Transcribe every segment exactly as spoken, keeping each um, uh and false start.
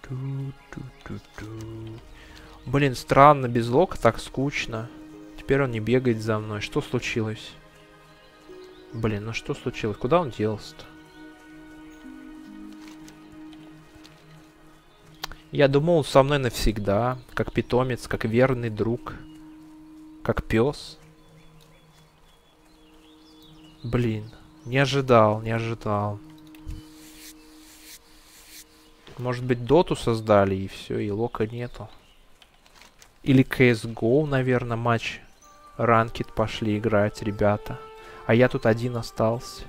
Блин, странно, без лока так скучно. Теперь он не бегает за мной. Что случилось? Блин, ну что случилось? Куда он делся-то? Я думал, он со мной навсегда. Как питомец, как верный друг. Как пес. Блин, не ожидал, не ожидал. Может быть, доту создали и все, и лока нету. Или си эс го, наверное, матч ранкет пошли играть, ребята. А я тут один остался.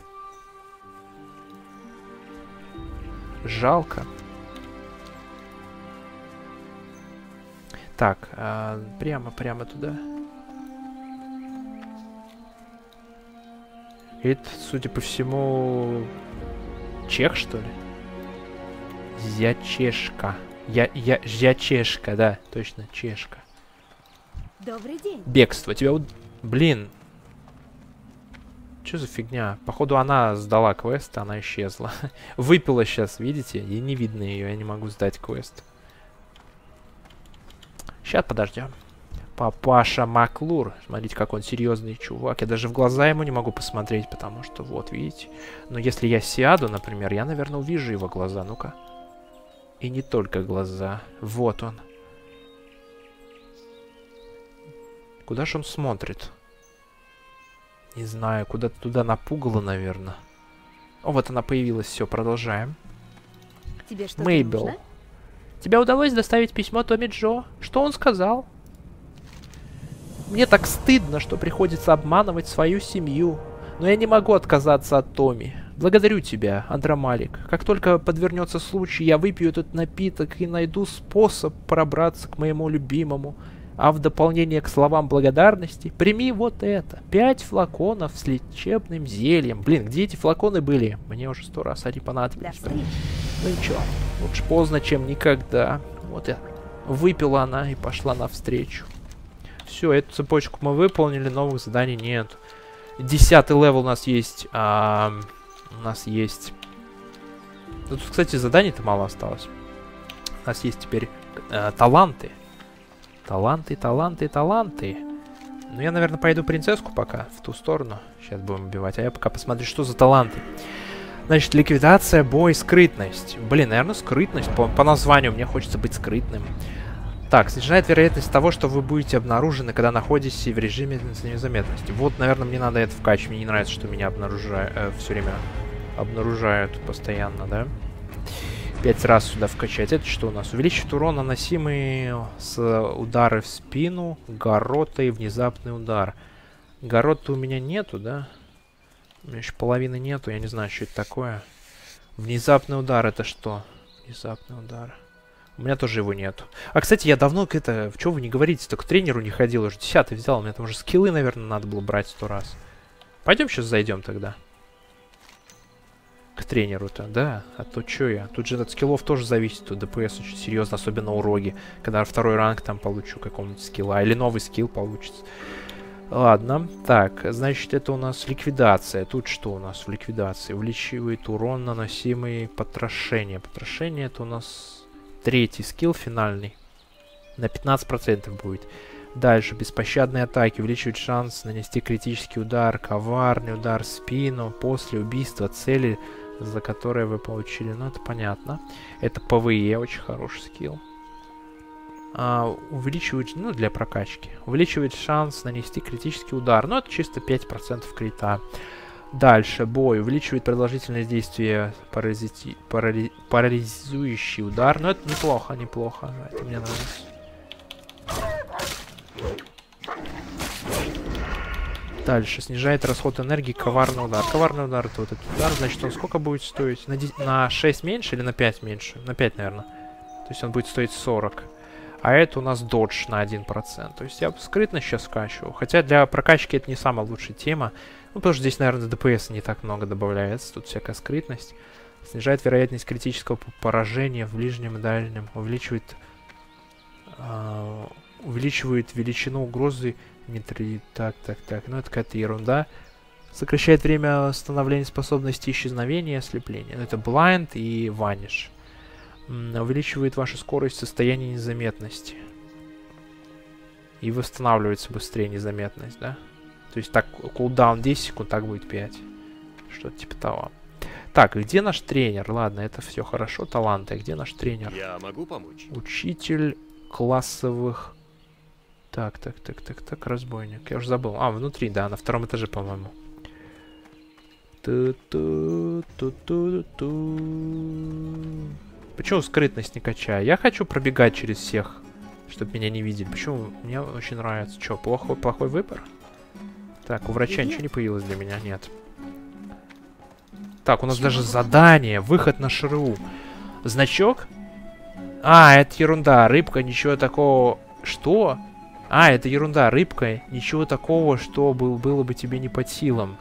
Жалко. Так, а, прямо, прямо туда. Это, судя по всему, чех, что ли? Зячешка. Я, я, зячешка, да, точно, чешка. Добрый день. Бегство. Тебя... уд- Блин. Что за фигня? Походу, она сдала квест, она исчезла. Выпила сейчас, видите? И не видно ее, я не могу сдать квест. Сейчас подождем. Папаша Маклур. Смотрите, как он серьезный чувак. Я даже в глаза ему не могу посмотреть, потому что, вот, видите. Но если я сяду, например, я, наверное, увижу его глаза. Ну-ка. И не только глаза. Вот он. Куда же он смотрит? Не знаю, куда-то туда напугало, наверное. О, вот она появилась. Все, продолжаем. Тебе что-то Мейбл. нужно? Тебе удалось доставить письмо Томми Джо? Что он сказал? Мне так стыдно, что приходится обманывать свою семью. Но я не могу отказаться от Томми. Благодарю тебя, Андромалик. Как только подвернется случай, я выпью этот напиток и найду способ пробраться к моему любимому. А в дополнение к словам благодарности, прими вот это. Пять флаконов с лечебным зельем. Блин, где эти флаконы были? Мне уже сто раз они понадобились. Ну ничего, лучше поздно, чем никогда. Вот я. Выпила она и пошла навстречу. Все, эту цепочку мы выполнили, новых заданий нет. Десятый левел у нас есть. А, у нас есть... Ну, тут, кстати, заданий-то мало осталось. У нас есть теперь а, таланты. Таланты, таланты, таланты. Ну, я, наверное, пойду принцесску пока в ту сторону. Сейчас будем убивать. А я пока посмотрю, что за таланты. Значит, ликвидация, бой, скрытность. Блин, наверное, скрытность. По, по названию мне хочется быть скрытным. Так, снижает вероятность того, что вы будете обнаружены, когда находитесь в режиме незаметности. Вот, наверное, мне надо это вкачивать. Мне не нравится, что меня обнаружают э, все время. Обнаружают постоянно, да? Пять раз сюда вкачать. Это что у нас? Увеличивает урон, наносимый с удары в спину, горота и внезапный удар. Горота у меня нету, да? У меня еще половины нету. Я не знаю, что это такое. Внезапный удар это что? Внезапный удар. У меня тоже его нету. А, кстати, я давно к это... Чего вы не говорите? Только к тренеру не ходил. Уже десятый взял. Мне там уже скиллы, наверное, надо было брать сто раз. Пойдем сейчас зайдем тогда. К тренеру-то, да? А то что я? Тут же от скиллов тоже зависит. От ДПС очень серьезно, особенно у Роги. Когда второй ранг там получу какого-нибудь скилла. Или новый скилл получится. Ладно. Так, значит, это у нас ликвидация. Тут что у нас в ликвидации? Увеличивает урон, наносимый потрошение. Потрошение это у нас... Третий скилл финальный. На пятнадцать процентов будет. Дальше. Беспощадные атаки. Увеличивает шанс нанести критический удар. Коварный удар в спину. После убийства цели, за которое вы получили. Ну, это понятно. Это ПВЕ. Очень хороший скилл. А, увеличивает... Ну, для прокачки. Увеличивает шанс нанести критический удар. Ну, это чисто пять процентов крита. Дальше, бой. Увеличивает продолжительность действия паразити... парали... парализующий удар. Но это неплохо, неплохо. Это мне нравится. Дальше. Снижает расход энергии, коварный удар. Коварный удар это вот этот удар. Значит, он сколько будет стоить? На, ди... на шесть меньше или на пять меньше? На пять, наверное. То есть он будет стоить сорок. А это у нас додж на один процент. То есть я скрытно сейчас скачиваю. Хотя для прокачки это не самая лучшая тема. Ну, потому что здесь, наверное, ДПС не так много добавляется. Тут всякая скрытность. Снижает вероятность критического поражения в ближнем и дальнем. Увеличивает, э, увеличивает величину угрозы. Метри... Так, так, так. Ну, это какая-то ерунда. Сокращает время становления способности исчезновения и ослепления. Ну, это blind и vanish. Увеличивает вашу скорость в состоянии незаметности. И восстанавливается быстрее незаметность, да? То есть так, кулдаун десять секунд, так будет пять. Что-то типа того. Так, и где наш тренер? Ладно, это все хорошо, таланты. А где наш тренер? Я могу помочь? Учитель классовых... Так, так, так, так, так, разбойник. Я уже забыл. А, внутри, да, на втором этаже, по-моему. Почему скрытность не качаю? Я хочу пробегать через всех, чтобы меня не видели. Почему? Мне очень нравится. Что, плохой, плохой выбор? Так, у врача ничего не появилось для меня? Нет. Так, у нас Чего? даже задание. Выход на ШРУ. Значок? А, это ерунда. Рыбка, ничего такого... Что? А, это ерунда. Рыбка, ничего такого, что был, было бы тебе не под силам.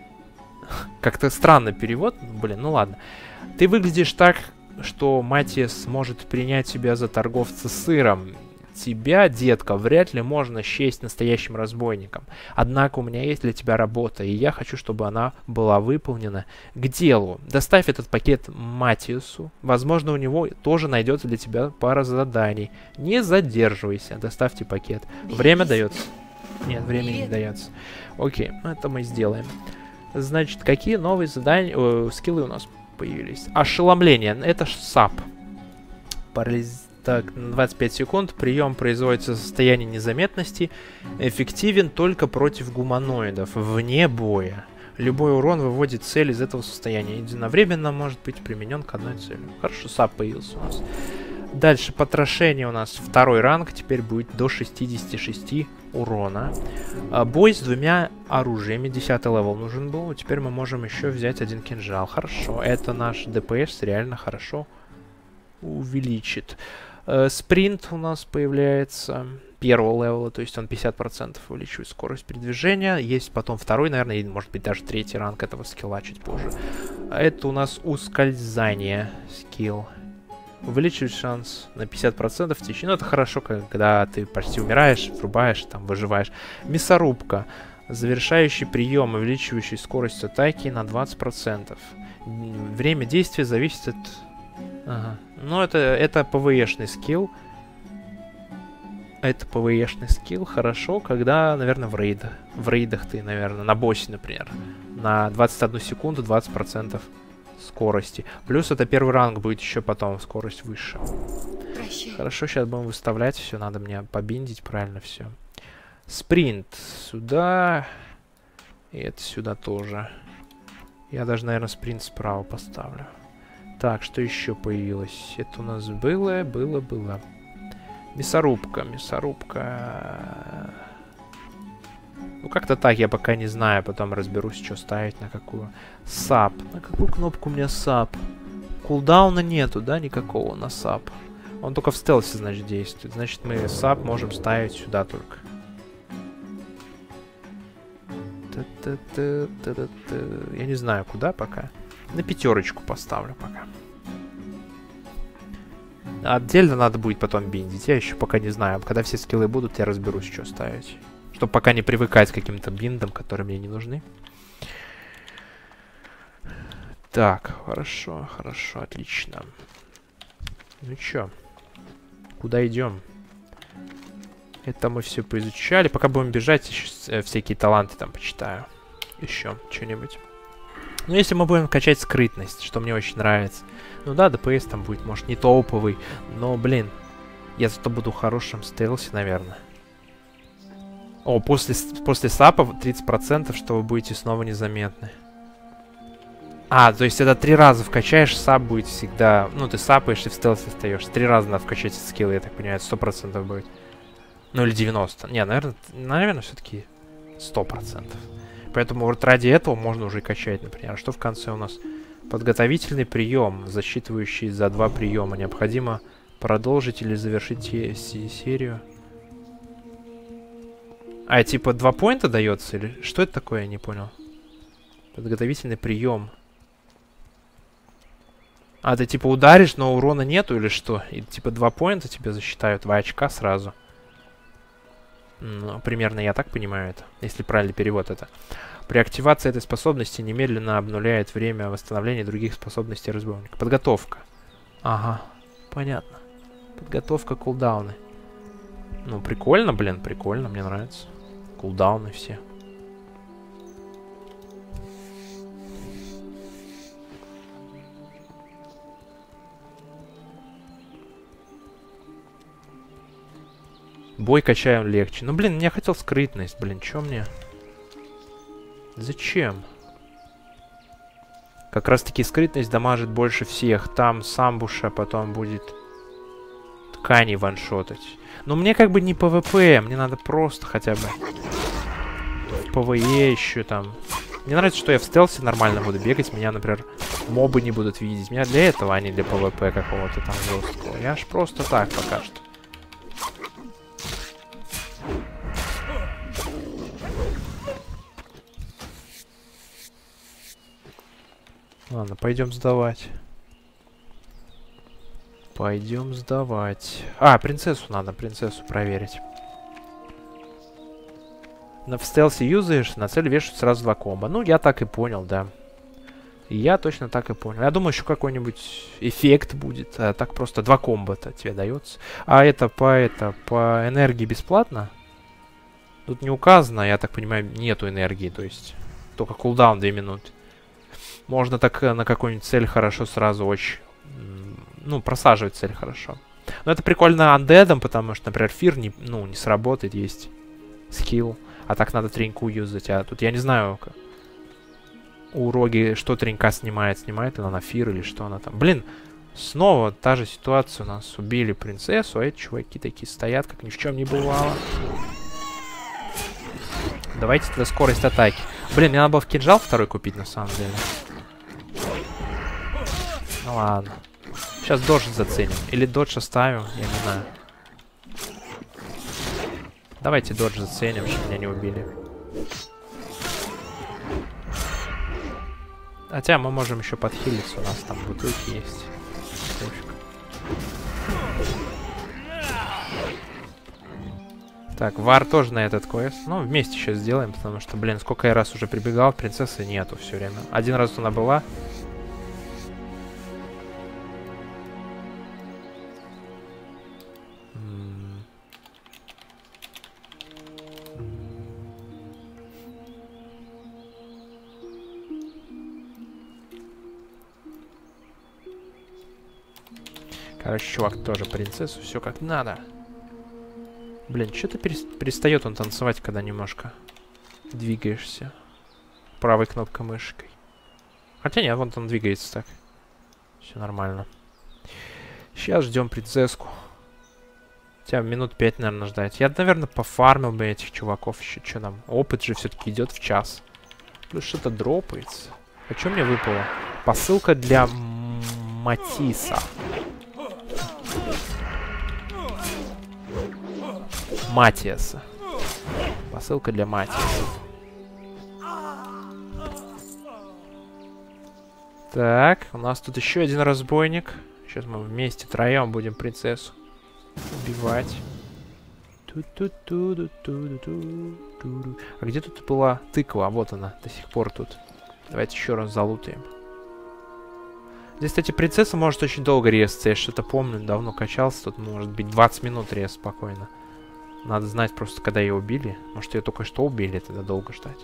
Как-то странный перевод. Блин, ну ладно. Ты выглядишь так, что Матиас сможет принять тебя за торговца сыром. Тебя, детка, вряд ли можно счесть настоящим разбойником. Однако у меня есть для тебя работа, и я хочу, чтобы она была выполнена к делу. Доставь этот пакет Матиасу. Возможно, у него тоже найдется для тебя пара заданий. Не задерживайся. Доставьте пакет. Время дается? Нет, времени не дается. Окей, это мы сделаем. Значит, какие новые задания, э, скиллы у нас появились? Ошеломление. Это ж САП. Парализ... Так, двадцать пять секунд. Прием производится в состоянии незаметности. Эффективен только против гуманоидов. Вне боя. Любой урон выводит цель из этого состояния. Единовременно может быть применен к одной цели. Хорошо, САП появился у нас. Дальше потрошение у нас второй ранг. Теперь будет до шестидесяти шести урона. А, бой с двумя оружиями. десятый левел нужен был. Теперь мы можем еще взять один кинжал. Хорошо. Это наш ДПС реально хорошо увеличит. Э, спринт у нас появляется первого левела, то есть он пятьдесят процентов увеличивает скорость передвижения. Есть потом второй, наверное, и может быть даже третий ранг этого скилла чуть позже. Это у нас ускользание скилл. Увеличивает шанс на пятьдесят процентов в течение. Ну, это хорошо, когда ты почти умираешь, врубаешь, там, выживаешь. Мясорубка. Завершающий прием, увеличивающий скорость атаки на двадцать процентов. Время действия зависит от... Ага. Ну, это, это пэ вэ е-шный скилл. Это пэ вэ е-шный скилл. Хорошо, когда, наверное, в рейдах. В рейдах ты, наверное, на боссе, например. На двадцать одну секунду двадцать процентов скорости. Плюс это первый ранг будет еще потом. Скорость выше. Прощай. Хорошо, сейчас будем выставлять все. Надо мне побиндить правильно все. Спринт. Сюда. И это сюда тоже. Я даже, наверное, спринт справа поставлю. Так, что еще появилось? Это у нас было, было, было. Мясорубка, мясорубка. Ну, как-то так, я пока не знаю. Потом разберусь, что ставить, на какую. САП. На какую кнопку у меня САП? Кулдауна нету, да, никакого на САП. Он только в стелсе, значит, действует. Значит, мы САП можем ставить сюда только. Я не знаю, куда пока. На пятерочку поставлю пока. Отдельно надо будет потом биндить. Я еще пока не знаю. Когда все скиллы будут, я разберусь, что ставить. Чтобы пока не привыкать к каким-то биндам, которые мне не нужны. Так, хорошо, хорошо, отлично. Ну чё? Куда идем? Это мы все поизучали. Пока будем бежать, еще всякие таланты там почитаю. Еще что-нибудь. Ну, если мы будем качать скрытность, что мне очень нравится. Ну да, ДПС там будет, может, не топовый. Но, блин, я зато буду в хорошем стелсе, наверное. О, после, после САПа тридцать процентов, что вы будете снова незаметны. А, то есть это три раза вкачаешь, САП будет всегда... Ну, ты сапаешь и в стелсе остаешься. Три раза надо вкачать скиллы, я так понимаю, сто процентов будет. Ну, или девяносто. Не, наверное, наверное все-таки сто процентов. Поэтому вот ради этого можно уже и качать, например. А что в конце у нас? Подготовительный прием, засчитывающий за два приема. Необходимо продолжить или завершить серию. А, типа два поинта дается? Или что это такое, я не понял. Подготовительный прием. А, ты типа ударишь, но урона нету или что? И типа два поинта тебе засчитают, два очка сразу. Ну, примерно я так понимаю это, если правильный перевод это. При активации этой способности немедленно обнуляет время восстановления других способностей разбойника. Подготовка. Ага, Понятно. Подготовка, кулдауны. Ну, прикольно, блин, прикольно, мне нравится. Кулдауны все. Бой качаем легче. Ну, блин, я хотел скрытность, блин, чё мне? Зачем? Как раз таки скрытность дамажит больше всех. Там самбуша потом будет ткани ваншотать. Но мне как бы не ПВП, мне надо просто хотя бы в ПВЕ еще там. Мне нравится, что я в стелсе нормально буду бегать. Меня, например, мобы не будут видеть. Меня для этого, а не для ПВП какого-то там жесткого. Я ж просто так пока что. Ладно, пойдем сдавать. Пойдем сдавать. А, принцессу надо, принцессу проверить. На в стелсе юзаешь, на цель вешают сразу два комбо. Ну, я так и понял, да. Я точно так и понял. Я думаю, еще какой-нибудь эффект будет. А так просто два комбо-то тебе дается. А это по, это по энергии бесплатно? Тут не указано, я так понимаю, нету энергии. То есть только кулдаун две минуты. Можно так на какую-нибудь цель хорошо сразу очень... Ну, просаживать цель хорошо. Но это прикольно андедом, потому что, например, фир не, ну, не сработает, есть скилл. А так надо треньку юзать. А тут я не знаю, у Роги что тренька снимает. Снимает она на фир или что она там. Блин, снова та же ситуация у нас. Убили принцессу, а эти чуваки такие стоят, как ни в чем не бывало. Давайте тогда скорость атаки. Блин, мне надо было в кинжал второй купить, на самом деле. Ну ладно. Сейчас додж заценим. Или додж оставим, я не знаю. Давайте додж заценим, чтобы меня не убили. Хотя мы можем еще подхилиться, у нас там бутылки есть. Пофиг. Так, вар тоже на этот квест. Ну, вместе сейчас сделаем, потому что, блин, сколько я раз уже прибегал, принцессы нету все время. Один раз она была. Короче, чувак тоже принцессу, все как надо. Блин, что-то перестает он танцевать, когда немножко двигаешься правой кнопкой мышкой. Хотя нет, вон он двигается так. Все нормально. Сейчас ждем принцесску. Хотя минут пять, наверное, ждать. Я, наверное, пофармил бы этих чуваков еще. Что нам? Опыт же все-таки идет в час. Плюс что-то дропается. А что мне выпало? Посылка для Матиса. Матиаса. Посылка для Матиаса. Так, у нас тут еще один разбойник. Сейчас мы вместе троем будем принцессу убивать. А где тут была тыква? Вот она, до сих пор тут. Давайте еще раз залутаем. Здесь, кстати, принцесса может очень долго резаться. Я что-то помню, давно качался. Тут может быть двадцать минут рез спокойно. Надо знать просто, когда ее убили. Может, ее только что убили, тогда долго ждать.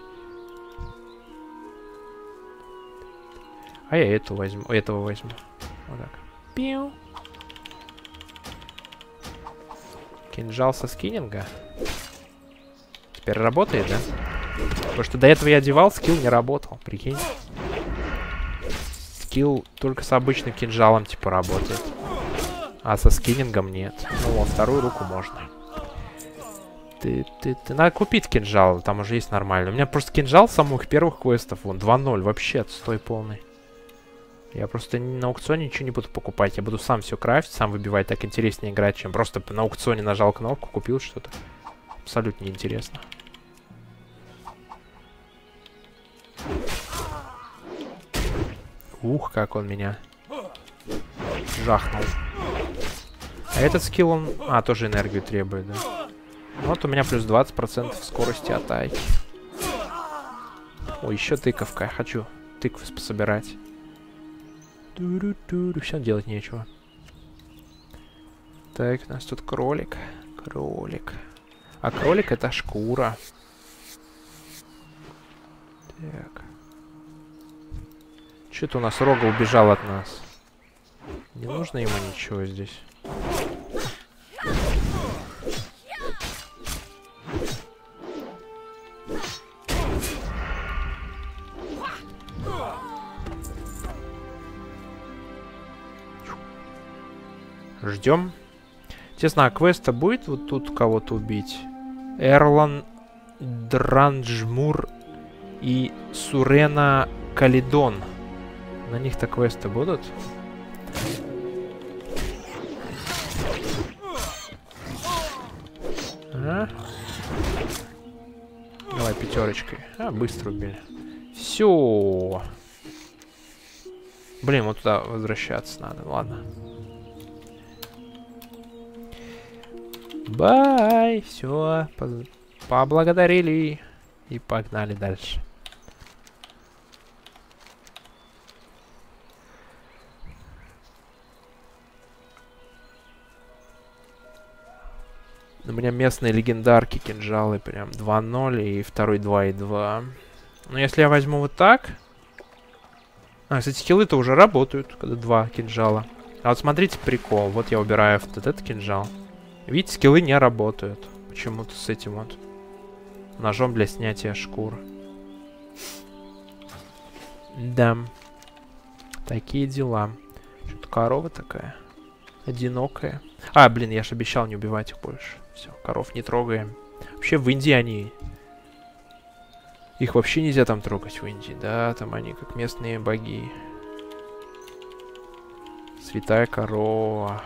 А я эту возьму, этого возьму. Вот так. Пиу. Кинжал со скиннинга. Теперь работает, да? Потому что до этого я одевал, скилл не работал, прикинь. Скилл только с обычным кинжалом, типа, работает. А со скиннингом нет. Ну, во вторую руку можно. Ты, ты, ты. Надо купить кинжал, там уже есть нормально. У меня просто кинжал с самых первых квестов, вон, два ноль, вообще отстой полный. Я просто на аукционе ничего не буду покупать. Я буду сам все крафтить, сам выбивать. Так интереснее играть, чем просто на аукционе нажал кнопку, купил что-то. Абсолютно неинтересно. Ух, как он меня жахнул. А этот скилл, он... А, тоже энергию требует, да? Вот у меня плюс двадцать процентов скорости атаки. Ой, еще тыковка. Я хочу тыквы собирать. Все, делать нечего. Так, у нас тут кролик. Кролик. А кролик это шкура. Так. Что-то у нас Рога убежал от нас. Не нужно ему ничего здесь. Ждем. Честно, а квеста будет вот тут кого-то убить? Эрлан Дранжмур и Сурена Калидон. На них-то квесты будут? А? Давай пятерочкой. А, быстро убили. Все. Блин, вот туда возвращаться надо. Ладно. Бай. Все. Поблагодарили. И погнали дальше. У меня местные легендарки, кинжалы прям два ноль и второй два и два. Но если я возьму вот так... А, кстати, скиллы-то уже работают, когда два кинжала. А вот смотрите прикол. Вот я убираю вот этот кинжал. Видите, скиллы не работают. Почему-то с этим вот ножом для снятия шкур. Да. Такие дела. Что-то корова такая. Одинокая. А, блин, я же обещал не убивать их больше. Все, коров не трогаем. Вообще в Индии они... Их вообще нельзя там трогать в Индии. Да, там они как местные боги. Святая корова.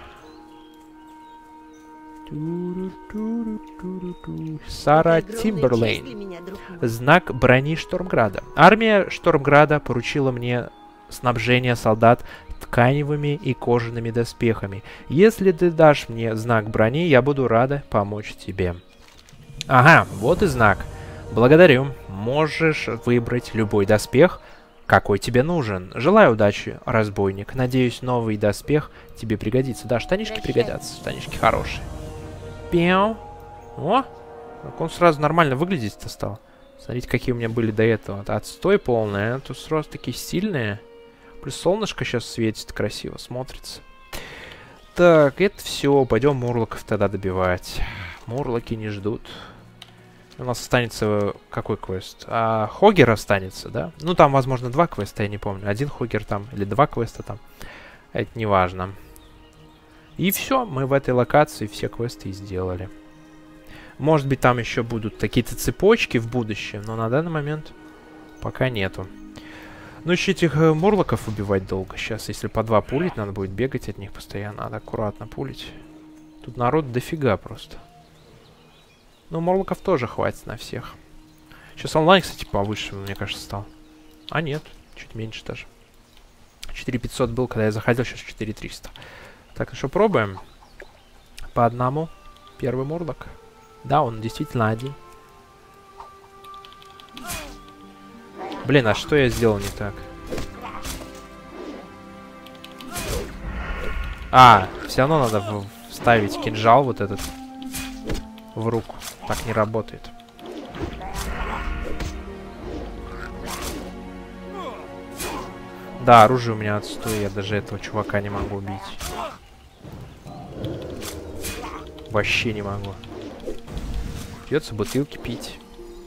Сара Тимберлейн. Знак брони Штормграда. Армия Штормграда поручила мне снабжение солдат тканевыми и кожаными доспехами. Если ты дашь мне знак брони, я буду рада помочь тебе. Ага, вот и знак. Благодарю. Можешь выбрать любой доспех, какой тебе нужен. Желаю удачи, разбойник. Надеюсь, новый доспех тебе пригодится. Да, штанишки пригодятся. Штанишки хорошие. Пиу. О, как он сразу нормально выглядеть-то стал. Смотрите, какие у меня были до этого. Отстой полный, а тут сразу такие стильные. Плюс солнышко сейчас светит, красиво смотрится. Так, это все. Пойдем мурлоков тогда добивать. Мурлоки не ждут. У нас останется какой квест? А, Хогер останется, да? Ну, там, возможно, два квеста, я не помню. Один Хогер там или два квеста там. Это не важно. И все, мы в этой локации все квесты и сделали. Может быть, там еще будут какие-то цепочки в будущем, но на данный момент пока нету. Ну, еще этих э, мурлоков убивать долго. Сейчас, если по два пулить, надо будет бегать от них постоянно. Надо аккуратно пулить. Тут народ дофига просто. Ну, мурлоков тоже хватит на всех. Сейчас онлайн, кстати, повыше, мне кажется, стал. А нет, чуть меньше даже. четыре пятьсот был, когда я заходил, сейчас четыре триста. Так, ну что, пробуем. По одному. Первый мурлок. Да, он действительно один. Блин, а что я сделал не так? А, все равно надо вставить кинжал вот этот в руку. Так не работает. Да, оружие у меня отстой. Я даже этого чувака не могу убить. Вообще не могу. Придется бутылки пить.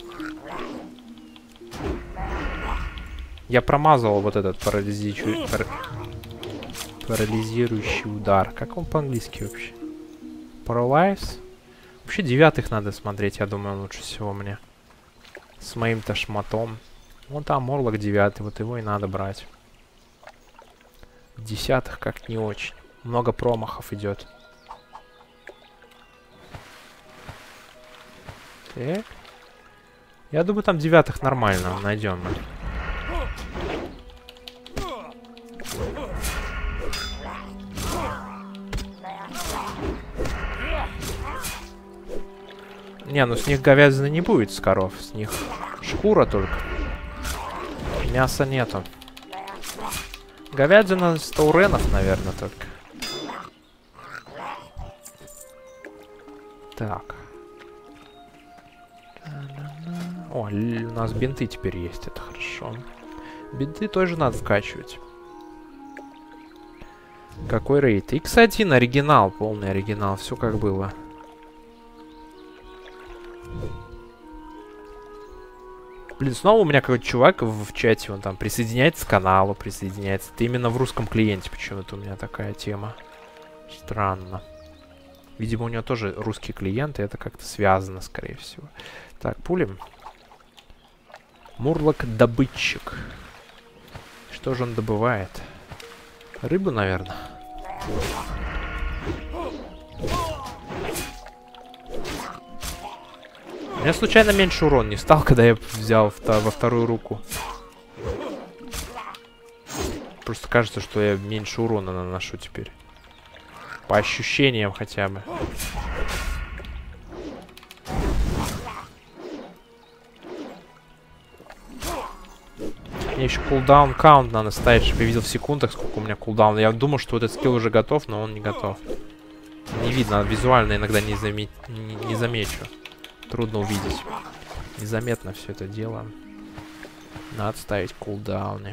Я промазывал вот этот парализирующий, пар... парализирующий удар. Как он по-английски вообще? Paralyze? Вообще девятых надо смотреть, я думаю, лучше всего мне. С моим-то шматом. Вон там морлок девятый, вот его и надо брать. Десятых как не очень. Много промахов идет. Так. Я думаю, там девятых нормально найдем. Не, ну с них говядины не будет, с коров. С них шкура только. Мяса нету. Говядина с тауренов, наверное, только. Так. О, у нас бинты теперь есть, это хорошо. Бинты тоже надо вкачивать. Какой рейд? икс один оригинал, полный оригинал, все как было. Блин, снова у меня какой-то чувак в, в чате, он там присоединяется к каналу, присоединяется. Это именно в русском клиенте почему-то у меня такая тема. Странно. Видимо, у него тоже русский клиент, и это как-то связано, скорее всего. Так, пулем. Мурлок-добытчик. Что же он добывает? Рыбу, наверное. У меня случайно меньше урон не стал, когда я взял во вторую руку. Просто кажется, что я меньше урона наношу теперь. По ощущениям хотя бы. Мне еще кулдаун каунт надо ставить, чтобы я видел в секундах, сколько у меня кулдаун. Я думал, что вот этот скилл уже готов, но он не готов. Не видно, визуально иногда не, заме... не, не замечу. Трудно увидеть. Незаметно все это дело. Надо ставить кулдауны.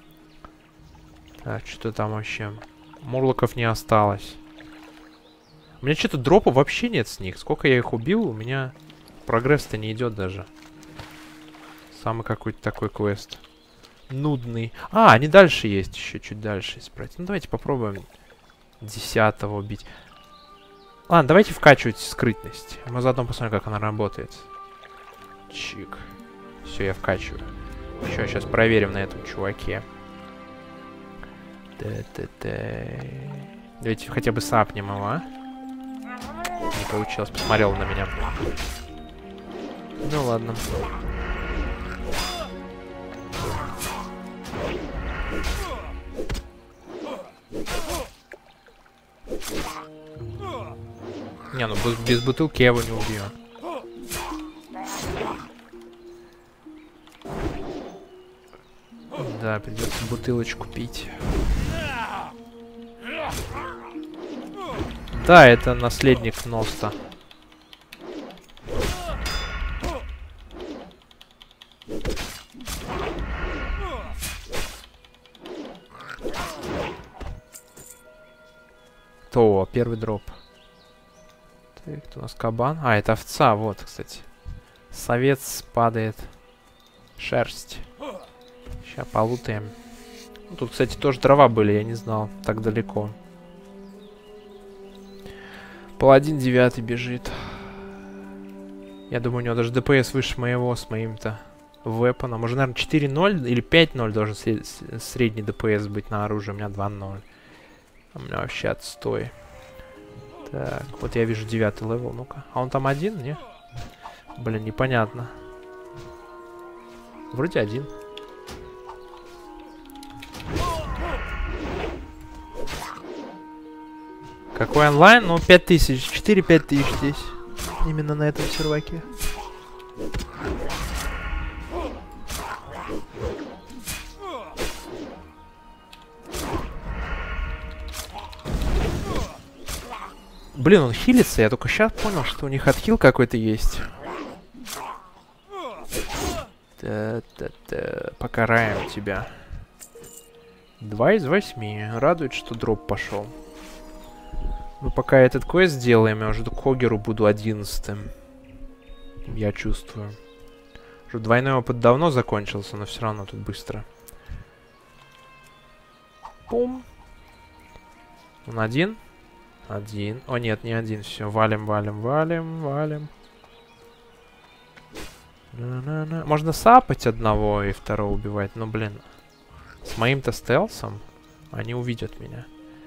Так, что там вообще? Мурлоков не осталось. У меня что-то дропа вообще нет с них. Сколько я их убил, у меня прогресс-то не идет даже. Самый какой-то такой квест. Нудный. А, они дальше есть еще, чуть дальше исправить. Ну, давайте попробуем десятого убить. Ладно, давайте вкачивать скрытность. Мы заодно посмотрим, как она работает. Чик. Все, я вкачиваю. Еще сейчас проверим на этом чуваке. Та-та-та. Давайте хотя бы сапнем его, а? Не получилось, посмотрел на меня. Ну ладно. Не, ну без бутылки я его не убью. Да, придется бутылочку пить. Да, это наследник Носта. То, первый дроп. Так, это у нас кабан. А, это овца, вот, кстати. Совец падает. Шерсть. Сейчас полутаем. Ну, тут, кстати, тоже дрова были, я не знал. Так далеко. Паладин девятый бежит. Я думаю, у него даже ДПС выше моего с моим-то вепоном. Может, наверное, четыре ноль или пять ноль должен средний ДПС быть на оружии. У меня два ноль. У меня вообще отстой. Так, вот я вижу девятый левел. Ну-ка. А он там один, не? Блин, непонятно. Вроде один. Какой онлайн? Ну, пять тысяч. четыре-пять тысяч здесь. Именно на этом серваке. Блин, он хилится. Я только сейчас понял, что у них отхил какой-то есть. Та-та-та. Покараем тебя. Два из восьми. Радует, что дроп пошел. Мы пока этот квест делаем, я уже к Хогеру буду одиннадцатым. Я чувствую. Уже двойной опыт давно закончился, но все равно тут быстро. Пум. Он один? Один. О, нет, не один. Все, валим, валим, валим, валим. На-на-на. Можно сапать одного и второго убивать, но, блин. С моим-то стелсом они увидят меня.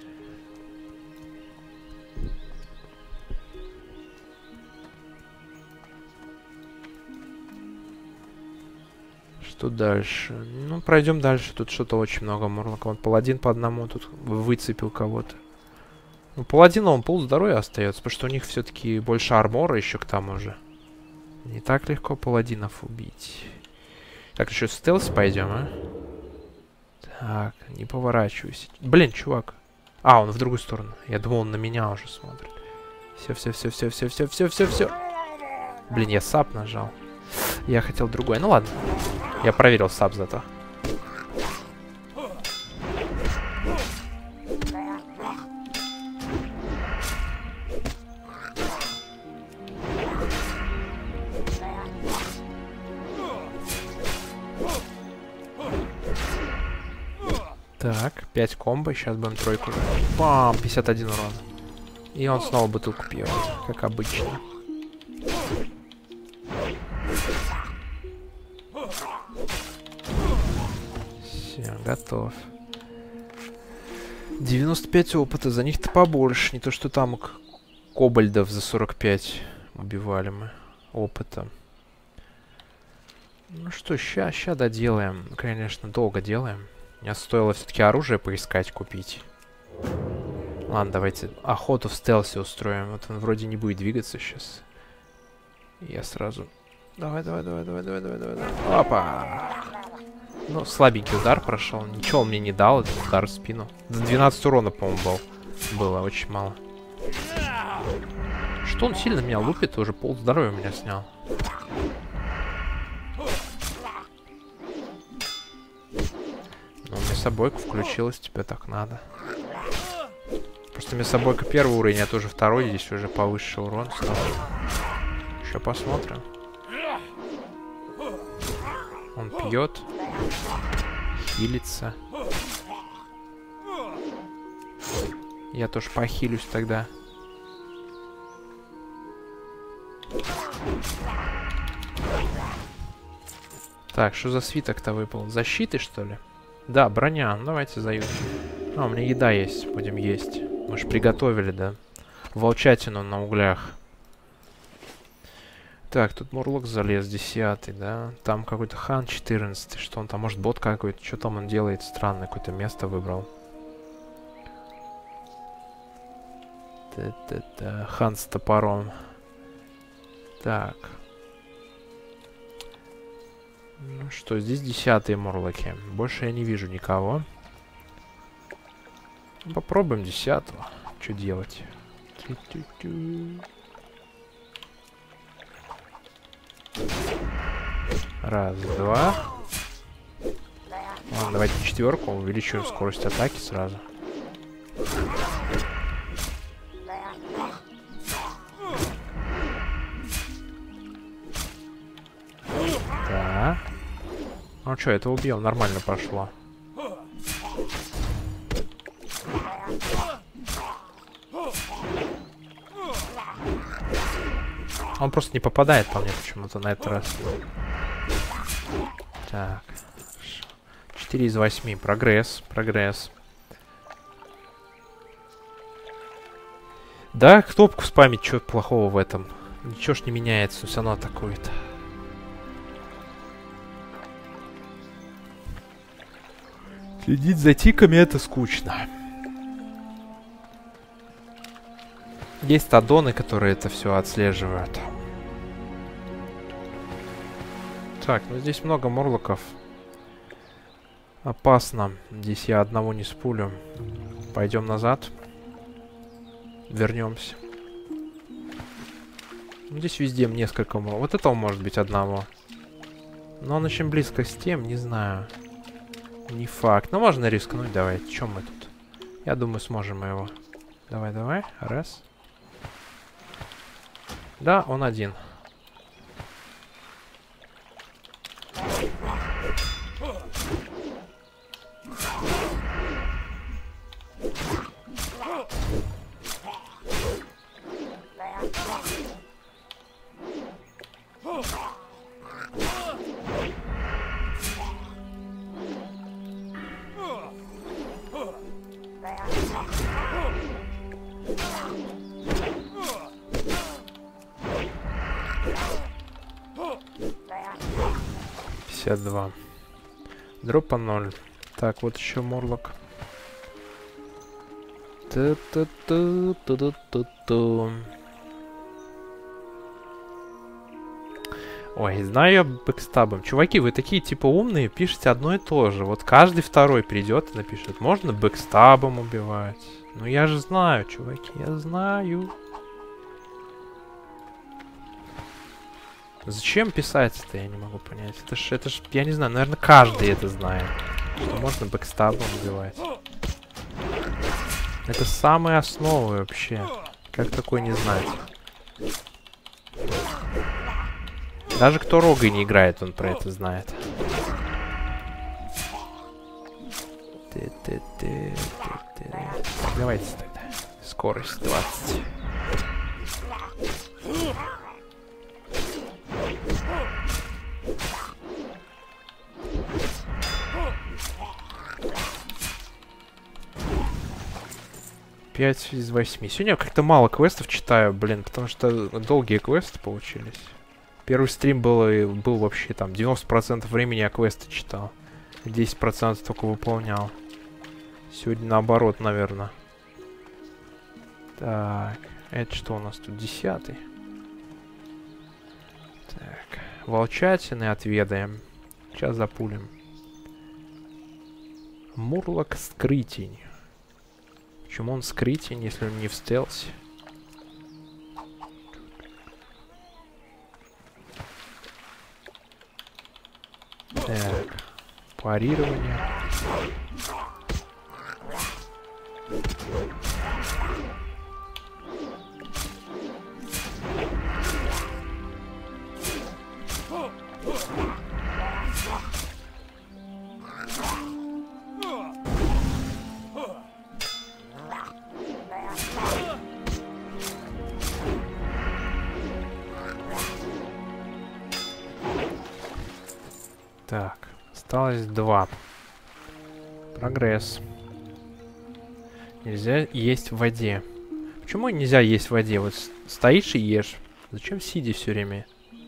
Что дальше? Ну, пройдем дальше. Тут что-то очень много мурлока. Вот паладин по одному тут выцепил кого-то. Ну, паладину он пол здоровья остается, потому что у них все-таки больше армора еще к тому же. Не так легко паладинов убить. Так, еще стелс пойдем, а? Так, не поворачивайся. Блин, чувак. А, он в другую сторону. Я думал, он на меня уже смотрит. Все, все, все, все, все, все, все, все, все. Блин, я саб нажал. Я хотел другой. Ну ладно. Я проверил саб зато. Так, пять комбо, сейчас будем тройку. Пам, пятьдесят один урона. И он снова бутылку пьет, как обычно. Все, готов. девяносто пять опыта, за них-то побольше. Не то, что там кобальдов за сорок пять убивали мы опыта. Ну что, ща, ща доделаем. Конечно, долго делаем. Мне стоило все-таки оружие поискать, купить. Ладно, давайте охоту в стелсе устроим. Вот он вроде не будет двигаться сейчас. Я сразу... Давай, давай, давай, давай, давай, давай, давай, давай. Опа! Ну, слабенький удар прошел. Ничего он мне не дал, этот удар в спину. За двенадцать урона, по-моему, был. Было очень мало. Что он сильно меня лупит? Уже пол здоровья меня снял. Ну, мясобойка включилась, тебе так надо. Просто мясобойка первый уровень, а тоже второй, здесь уже повыше урон стал. Еще посмотрим. Он пьет. Хилится. Я тоже похилюсь тогда. Так, что за свиток-то выпал? Защиты, что ли? Да, броня. Ну, давайте заюзаем. А, у меня еда есть. Будем есть. Мы же приготовили, да? Волчатину на углях. Так, тут Мурлок залез, десятый, да? Там какой-то хан четырнадцатый. Что он там? Может, бот какой-то? Что там он делает? Странное какое-то место выбрал. Та-та-та. Хан с топором. Так. Ну что, здесь десятые Мурлоки. Больше я не вижу никого. Попробуем десятого. Что делать? Тю-тю-тю. Раз, два. Ладно, давайте четверку. Увеличиваем скорость атаки сразу. Так. Ну что, это убил. Нормально пошло. Он просто не попадает по мне почему-то на этот раз. Так. четыре из восьми. Прогресс. Прогресс. Да, кнопку спамить, что плохого в этом? Ничего ж не меняется, все равно атакует. Следить за тиками это скучно. Есть аддоны, которые это все отслеживают. Так, ну здесь много морлоков. Опасно. Здесь я одного не спулю. Пойдем назад. Вернемся. Здесь везде несколько морлоков. Вот этого может быть одного. Но он очень близко с тем, не знаю. Не факт. Но можно рискнуть, давайте. Чем мы тут? Я думаю, сможем мы его. Давай, давай. Раз. Да, он один. пятьдесят два. Дропа ноль. Так, вот еще морлок. Ту-ту-ту-ту-ту-ту-ту. Ой, знаю я бэкстабом. Чуваки, вы такие типа умные, пишете одно и то же. Вот каждый второй придет и напишет, можно бэкстабом убивать. Ну я же знаю, чуваки, я знаю. Зачем писать это, я не могу понять. Это ж, это ж, я не знаю, наверное, каждый это знает. Что можно бэкстабом убивать. Это самые основы вообще. Как такое не знать? Даже кто Рогой не играет, он про это знает. Ты, ты, ты, ты, ты. Давайте тогда. Скорость двадцать. пять из восьми. Сегодня я как-то мало квестов читаю, блин, потому что долгие квесты получились. Первый стрим был, был вообще там девяносто процентов времени я квесты читал. десять процентов только выполнял. Сегодня наоборот, наверное. Так, это что у нас тут? Десятый. Так, волчатины отведаем. Сейчас запулим. Мурлок скрытень. Почему он скрытень, если он не в стелсе? Так, парирование. Так, осталось два. Прогресс. Нельзя есть в воде. Почему нельзя есть в воде? Вот стоишь и ешь. Зачем сидя все время?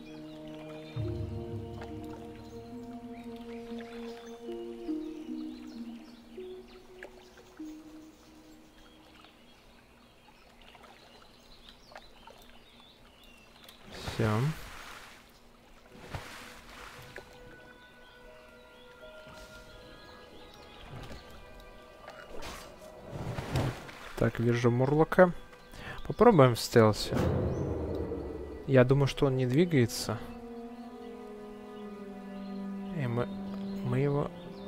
Все. Так, вижу Мурлока. Попробуем в стелсе. Я думаю, что он не двигается. И мы, мы его...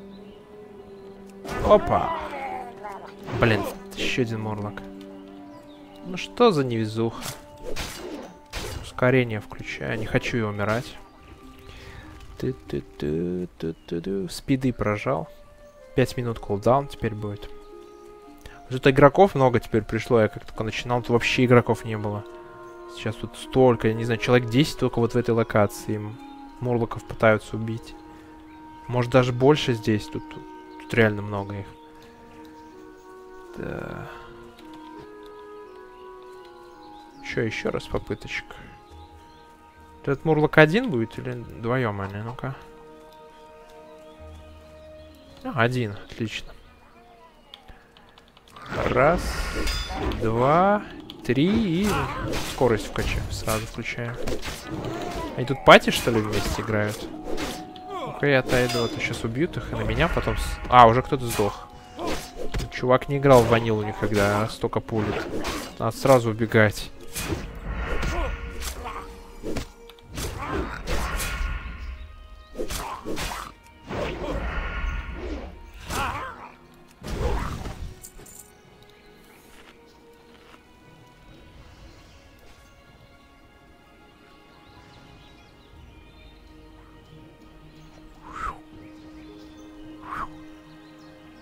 Опа! Блин, еще один Мурлок. Ну что за невезуха? Ускорение включаю. Не хочу я умирать. Ты-ты-ты-ты-ты-ты. Спиды прожал. пять минут кулдаун теперь будет. Что-то игроков много теперь пришло. Я как только начинал, тут вообще игроков не было. Сейчас тут столько, я не знаю, человек десять только вот в этой локации. Мурлоков пытаются убить. Может даже больше здесь. Тут, тут, тут реально много их. Да. Что, еще раз попыточка. Этот Мурлок один будет или вдвоем они? Ну-ка. А, один, отлично. Раз, два, три и скорость вкачаем. Сразу включаем. Они тут пати, что ли, вместе играют? Ну-ка я отойду, а то сейчас убьют их, и на меня потом... С... А, уже кто-то сдох. Чувак не играл в ванилу никогда, а столько пулит. Надо сразу убегать.